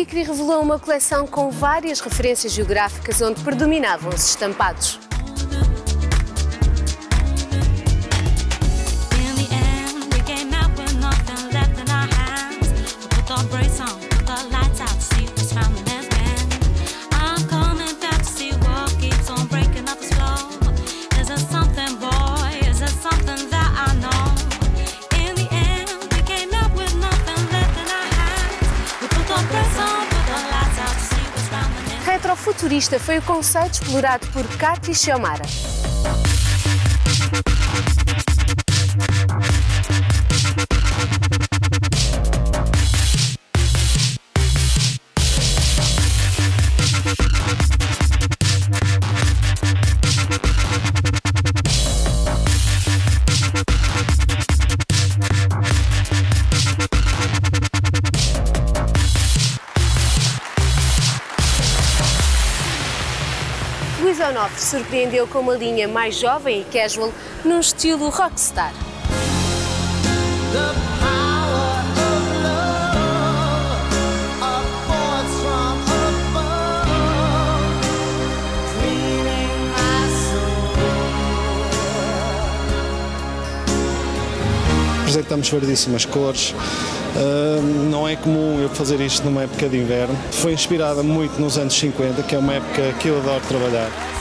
Mimikry revelou uma coleção com várias referências geográficas onde predominavam os estampados. Retrofuturista foi o conceito explorado por Katy Xiomara. Luís Onofre surpreendeu com uma linha mais jovem e casual, num estilo rockstar. Apresentamos variedíssimas cores. Não é comum eu fazer isto numa época de inverno. Foi inspirada muito nos anos 50, que é uma época que eu adoro trabalhar.